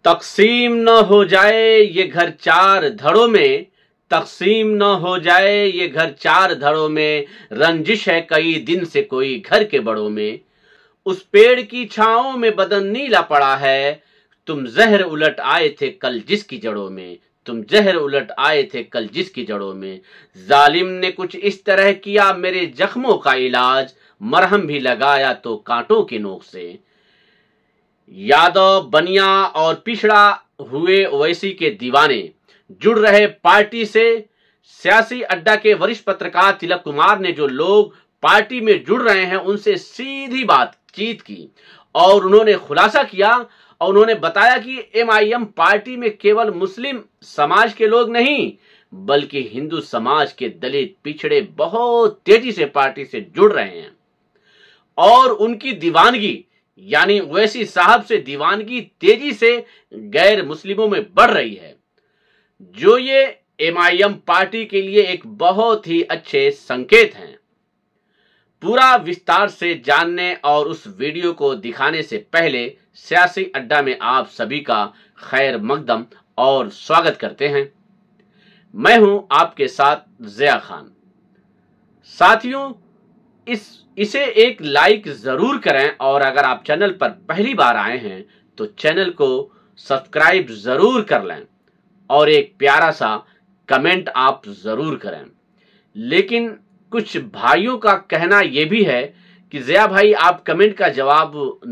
तकसीम न हो जाए ये घर चार धड़ों में, तकसीम न हो जाए ये घर चार धड़ों में, रंजिश है कई दिन से कोई घर के बड़ों में। उस पेड़ की छाओं में बदन नीला पड़ा है, तुम जहर उलट आए थे कल जिसकी जड़ों में, तुम जहर उलट आए थे कल जिसकी जड़ों में। जालिम ने कुछ इस तरह किया मेरे जख्मों का इलाज, मरहम भी लगाया तो कांटों की नोक से। यादव, बनिया और पिछड़ा हुए ओवैसी के दीवाने जुड़ रहे पार्टी से। सियासी अड्डा के वरिष्ठ पत्रकार तिलक कुमार ने जो लोग पार्टी में जुड़ रहे हैं उनसे सीधी बातचीत की और उन्होंने खुलासा किया और उन्होंने बताया कि एमआईएम पार्टी में केवल मुस्लिम समाज के लोग नहीं बल्कि हिंदू समाज के दलित पिछड़े बहुत तेजी से पार्टी से जुड़ रहे हैं और उनकी दीवानगी यानी ओवैसी साहब से दीवानगी तेजी से गैर मुस्लिमों में बढ़ रही है, जो ये एमआईएम पार्टी के लिए एक बहुत ही अच्छे संकेत हैं। पूरा विस्तार से जानने और उस वीडियो को दिखाने से पहले सियासी अड्डा में आप सभी का खैर मकदम और स्वागत करते हैं। मैं हूं आपके साथ ज़िया खान। साथियों, इसे एक लाइक जरूर करें और अगर आप चैनल पर पहली बार आए हैं तो चैनल को सब्सक्राइब जरूर कर लें और एक प्यारा सा कमेंट आप जरूर करें। लेकिन कुछ भाइयों का कहना यह भी है कि ज़िया भाई आप कमेंट का जवाब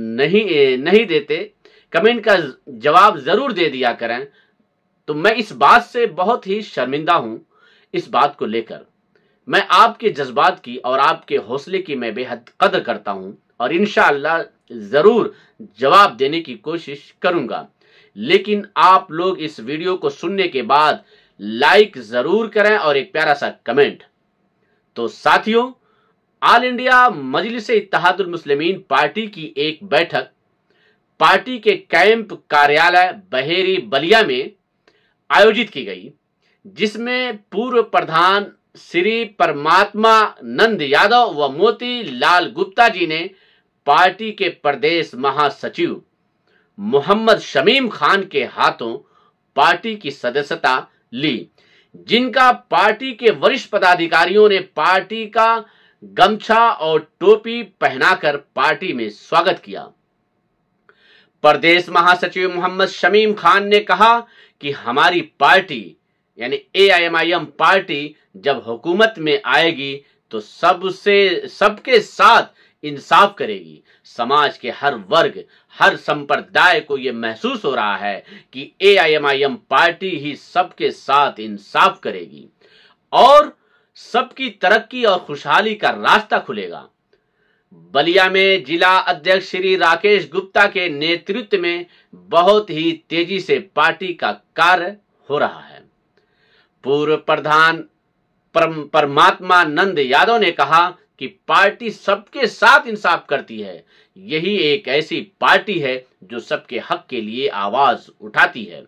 नहीं देते, कमेंट का जवाब जरूर दे दिया करें। तो मैं इस बात से बहुत ही शर्मिंदा हूं। इस बात को लेकर मैं आपके जज्बात की और आपके हौसले की मैं बेहद कदर करता हूं और इंशाअल्लाह जरूर जवाब देने की कोशिश करूंगा। लेकिन आप लोग इस वीडियो को सुनने के बाद लाइक जरूर करें और एक प्यारा सा कमेंट। तो साथियों, all India Majlis-e-Ittehadul Muslimeen party की एक बैठक पार्टी के कैंप कार्यालय बहेरी बलिया में आयोजित की गई, जिसमें पूर्व प्रधान श्री परमात्मा नंद यादव व मोती लाल गुप्ता जी ने पार्टी के प्रदेश महासचिव मोहम्मद शमीम खान के हाथों पार्टी की सदस्यता ली, जिनका पार्टी के वरिष्ठ पदाधिकारियों ने पार्टी का गमछा और टोपी पहनाकर पार्टी में स्वागत किया। प्रदेश महासचिव मोहम्मद शमीम खान ने कहा कि हमारी पार्टी यानी एआईएमआईएम पार्टी जब हुकूमत में आएगी तो सबके साथ इंसाफ करेगी। समाज के हर वर्ग, हर संप्रदाय को यह महसूस हो रहा है कि एआईएमआईएम पार्टी ही सबके साथ इंसाफ करेगी और सबकी तरक्की और खुशहाली का रास्ता खुलेगा। बलिया में जिला अध्यक्ष श्री राकेश गुप्ता के नेतृत्व में बहुत ही तेजी से पार्टी का कार्य हो रहा है। पूर्व प्रधान परमात्मा नंद यादव ने कहा कि पार्टी सबके साथ इंसाफ करती है। यही एक ऐसी पार्टी है जो सबके हक के लिए आवाज उठाती है।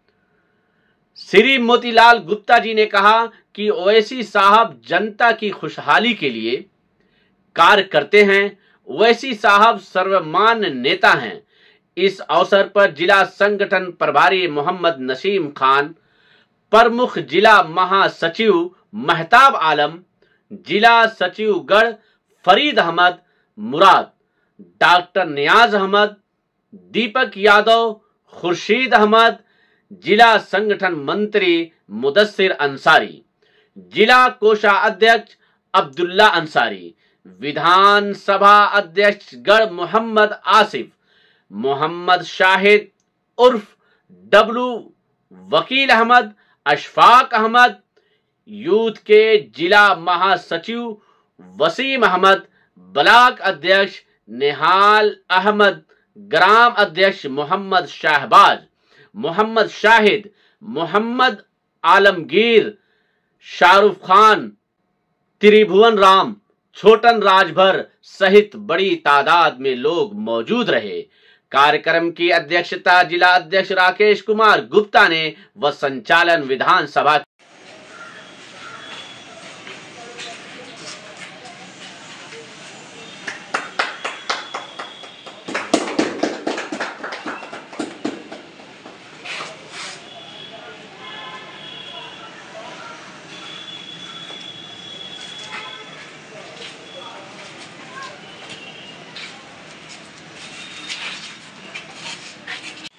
श्री मोतीलाल गुप्ता जी ने कहा कि ओवैसी साहब जनता की खुशहाली के लिए कार्य करते हैं। ओवैसी साहब सर्वमान्य नेता हैं। इस अवसर पर जिला संगठन प्रभारी मोहम्मद नसीम खान, प्रमुख जिला महासचिव महताब आलम, जिला सचिव गढ़ फरीद अहमद मुराद, डॉक्टर नियाज अहमद, दीपक यादव, खुर्शीद अहमद, जिला संगठन मंत्री मुदस्सिर अंसारी, जिला कोषाध्यक्ष अब्दुल्ला अंसारी, विधानसभा अध्यक्ष गढ़ मोहम्मद आसिफ, मोहम्मद शाहिद उर्फ डब्लू, वकील अहमद, अशफाक अहमद, यूथ के जिला महासचिव वसीम अहमद, ब्लॉक अध्यक्ष निहाल अहमद, ग्राम अध्यक्ष मोहम्मद शाहबाज, मोहम्मद शाहिद, मोहम्मद आलमगीर, शाहरुख खान, त्रिभुवन राम, छोटन राजभर सहित बड़ी तादाद में लोग मौजूद रहे। कार्यक्रम की अध्यक्षता जिला अध्यक्ष राकेश कुमार गुप्ता ने व संचालन विधानसभा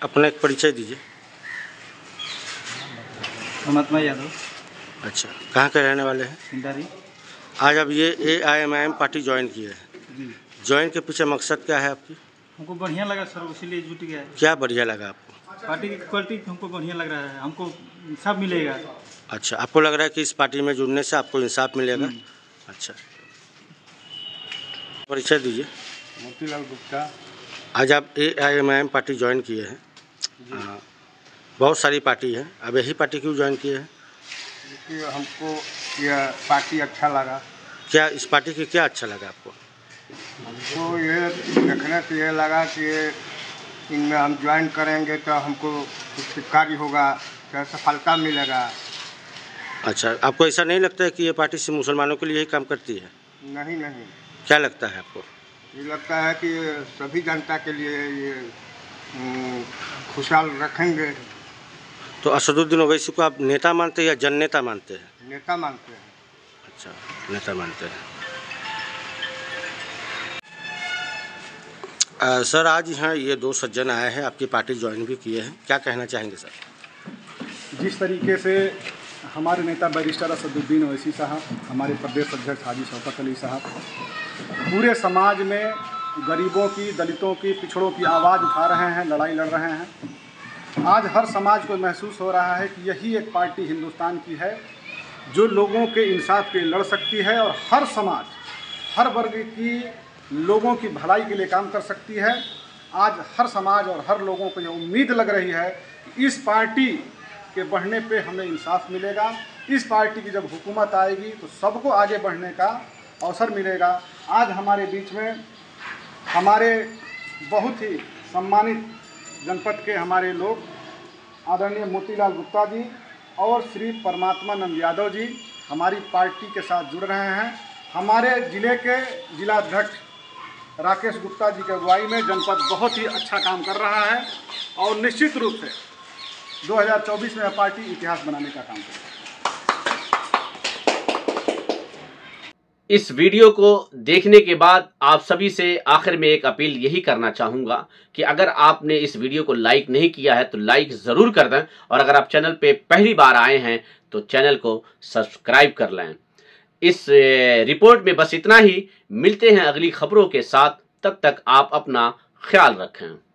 अपना एक परिचय दीजिए। परमात्मा यादव। अच्छा, कहाँ के रहने वाले हैं? इंदारी। आज अब ये AIMIM पार्टी ज्वाइन की है जी। ज्वाइन के पीछे मकसद क्या है आपकी? हमको बढ़िया लगा सर, इसीलिए जुट गया। क्या बढ़िया लगा आपको? पार्टी की क्वालिटी हमको बढ़िया लग रहा है, हमको सब मिलेगा। अच्छा, आपको लग रहा है कि इस पार्टी में जुड़ने से आपको इंसाफ मिलेगा? अच्छा, परिचय दीजिए। मोतीलाल गुप्ता। आज आप AIMIM पार्टी ज्वाइन किए हैं। बहुत सारी पार्टी है, अब यही पार्टी क्यों ज्वाइन किए हैं? क्योंकि हमको यह पार्टी अच्छा लगा। क्या इस पार्टी की क्या अच्छा लगा आपको? हमको ये देखने से ये लगा कि इनमें हम ज्वाइन करेंगे तो हमको कुछ कार्य होगा, तो सफलता मिलेगा। अच्छा, आपको ऐसा नहीं लगता है कि ये पार्टी सिर्फ मुसलमानों के लिए ही काम करती है? नहीं नहीं, क्या लगता है आपको? ये लगता है कि सभी जनता के लिए ये खुशहाल रखेंगे। तो असदुद्दीन ओवैसी को आप नेता मानते हैं या जन नेता मानते हैं? नेता मानते हैं। अच्छा, नेता मानते हैं। सर, आज यहाँ ये दो सज्जन आए हैं, आपकी पार्टी ज्वाइन भी किए हैं, क्या कहना चाहेंगे सर? जिस तरीके से हमारे नेता बैरिस्टर असदुद्दीन ओवैसी साहब, हमारे प्रदेश अध्यक्ष हाजी शौकत अली साहब पूरे समाज में गरीबों की, दलितों की, पिछड़ों की आवाज़ उठा रहे हैं, लड़ाई लड़ रहे हैं। आज हर समाज को महसूस हो रहा है कि यही एक पार्टी हिंदुस्तान की है जो लोगों के इंसाफ के लिए लड़ सकती है और हर समाज, हर वर्ग की लोगों की भलाई के लिए काम कर सकती है। आज हर समाज और हर लोगों को यह उम्मीद लग रही है कि इस पार्टी के बढ़ने पे हमें इंसाफ मिलेगा। इस पार्टी की जब हुकूमत आएगी तो सबको आगे बढ़ने का अवसर मिलेगा। आज हमारे बीच में हमारे बहुत ही सम्मानित जनपद के हमारे लोग आदरणीय मोतीलाल गुप्ता जी और श्री परमात्मानंद यादव जी हमारी पार्टी के साथ जुड़ रहे हैं। हमारे ज़िले के जिलाध्यक्ष राकेश गुप्ता जी की अगुवाई में जनपद बहुत ही अच्छा काम कर रहा है और निश्चित रूप से 2024 में पार्टी इतिहास बनाने का काम करेगी। इस वीडियो को देखने के बाद आप सभी से आखिर में एक अपील यही करना चाहूंगा कि अगर आपने इस वीडियो को लाइक नहीं किया है तो लाइक जरूर कर दें, और अगर आप चैनल पे पहली बार आए हैं तो चैनल को सब्सक्राइब कर लें। इस रिपोर्ट में बस इतना ही। मिलते हैं अगली खबरों के साथ, तब तक आप अपना ख्याल रखें।